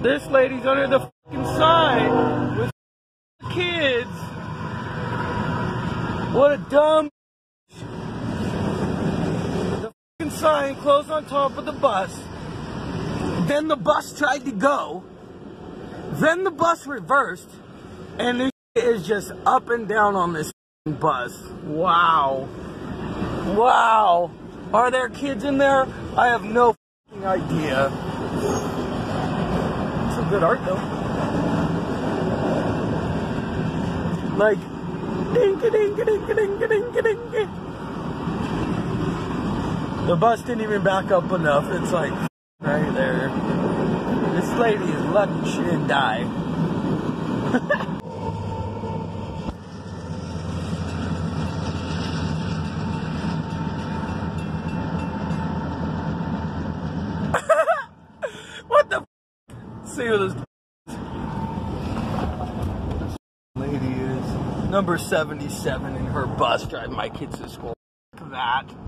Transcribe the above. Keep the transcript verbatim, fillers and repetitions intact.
This lady's under the fucking sign with kids. What a dumb. The fucking sign closed on top of the bus. Then the bus tried to go. Then the bus reversed. And this is just up and down on this bus. Wow. Wow. Are there kids in there? I have no fucking idea. It's some good art though. Like, ding ding ding ding ding ding ding. The bus didn't even back up enough. It's like right there. This lady is lucky she didn't die. What the f? See who this lady is. Number seventy-seven in her bus driving my kids to school. Look at that.